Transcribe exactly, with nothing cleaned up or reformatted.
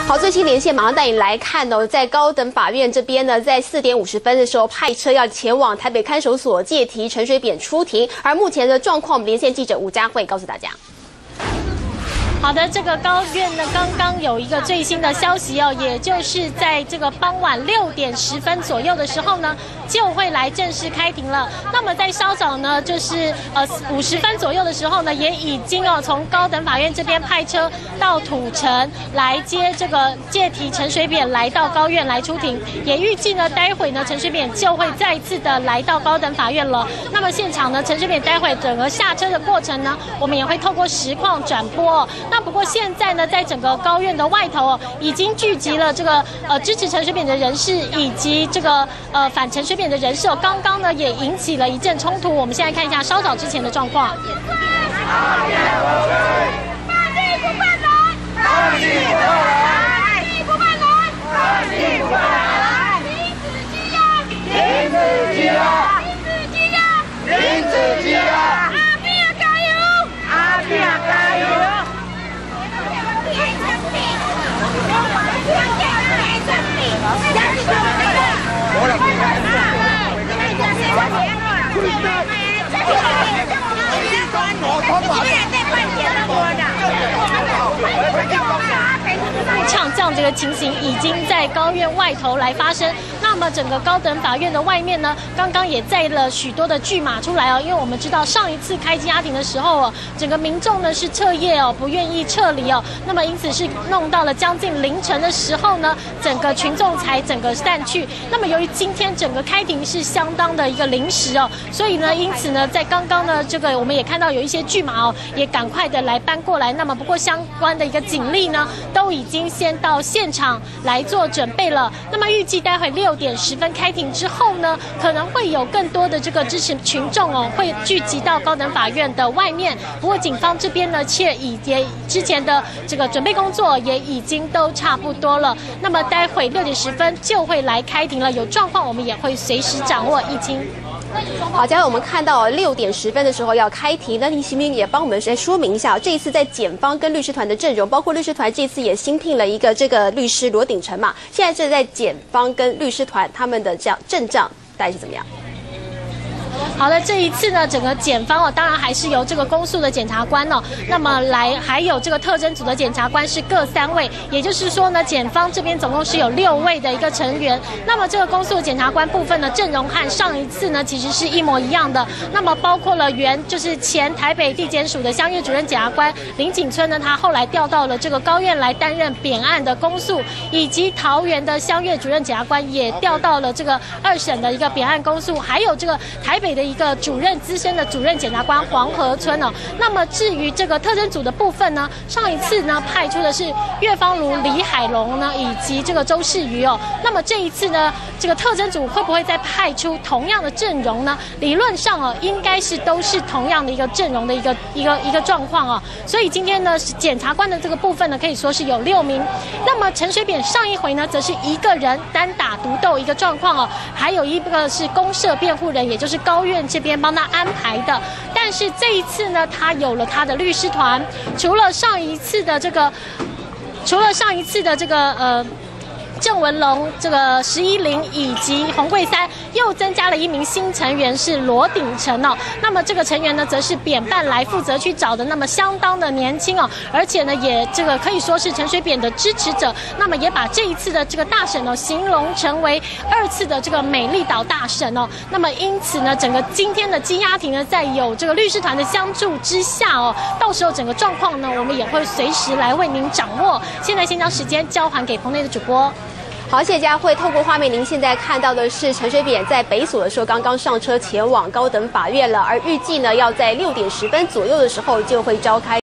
好，最新连线马上带你来看哦，在高等法院这边呢，在四点五十分的时候派车要前往台北看守所借提陈水扁出庭，而目前的状况，我们连线记者吴佳慧告诉大家。 好的，这个高院呢，刚刚有一个最新的消息哦，也就是在这个傍晚六点十分左右的时候呢，就会来正式开庭了。那么在稍早呢，就是呃五十分左右的时候呢，也已经哦从高等法院这边派车到土城来接这个借提陈水扁来到高院来出庭，也预计呢，待会呢陈水扁就会再一次的来到高等法院了。那么现场呢，陈水扁待会整个下车的过程呢，我们也会透过实况转播哦。 那不过现在呢，在整个高院的外头哦，已经聚集了这个呃支持陈水扁的人士，以及这个呃反陈水扁的人士哦。刚刚呢也引起了一阵冲突。我们现在看一下稍早之前的状况。像这样这个情形已经在高院外头来发生。那么整个高等法院的外面呢，刚刚也载了许多的巨马出来哦，因为我们知道上一次开羁押庭的时候哦，整个民众呢是彻夜哦，不愿意撤离哦，那么因此是弄到了将近凌晨的时候呢，整个群众才整个散去。那么由于今天整个开庭是相当的一个临时哦，所以呢，因此呢，在刚刚呢，这个我们也看到有一些巨马哦，也赶快的来搬过来。那么不过相关的一个警力呢，都已经先到现场来做准备了。那么预计待会六点十分开庭之后呢，可能会有更多的这个支持群众哦，会聚集到高等法院的外面。不过警方这边呢，却已也之前的这个准备工作也已经都差不多了。那么待会六点十分就会来开庭了，有状况我们也会随时掌握一清。 好，接下来我们看到六点十分的时候要开庭，那您行不行也帮我们来说明一下，这一次在检方跟律师团的阵容，包括律师团这次也新聘了一个这个律师罗鼎成嘛，现在这在检方跟律师团他们的这样阵仗大概是怎么样？ 好的，这一次呢，整个检方哦，当然还是由这个公诉的检察官哦，那么来还有这个特侦组的检察官是各三位，也就是说呢，检方这边总共是有六位的一个成员。那么这个公诉的检察官部分呢，阵容和上一次呢其实是一模一样的。那么包括了原就是前台北地检署的乡岳主任检察官林景村呢，他后来调到了这个高院来担任扁案的公诉，以及桃园的乡岳主任检察官也调到了这个二审的一个扁案公诉，还有这个台北 的一个主任资深的主任检察官黄河村哦，那么至于这个特侦组的部分呢，上一次呢派出的是岳芳如、李海龙呢，以及这个周世瑜哦，那么这一次呢，这个特侦组会不会再派出同样的阵容呢？理论上哦，应该是都是同样的一个阵容的一个一个一个状况哦，所以今天呢，检察官的这个部分呢，可以说是有六名，那么陈水扁上一回呢，则是一个人单打独斗一个状况哦，还有一个是公设辩护人，也就是高院这边帮他安排的，但是这一次呢，他有了他的律师团，除了上一次的这个，除了上一次的这个呃。 郑文龙、这个石一林以及洪桂三又增加了一名新成员，是罗鼎成哦。那么这个成员呢，则是扁办来负责去找的，那么相当的年轻哦，而且呢，也这个可以说是陈水扁的支持者。那么也把这一次的这个大审哦，形容成为二次的这个美丽岛大审哦。那么因此呢，整个今天的羁押庭呢，在有这个律师团的相助之下哦，到时候整个状况呢，我们也会随时来为您掌握。现在先将时间交还给棚内的主播。 好，谢谢佳慧。透过画面，您现在看到的是陈水扁在北所的时候刚刚上车前往高等法院了，而预计呢要在六点十分左右的时候就会召开。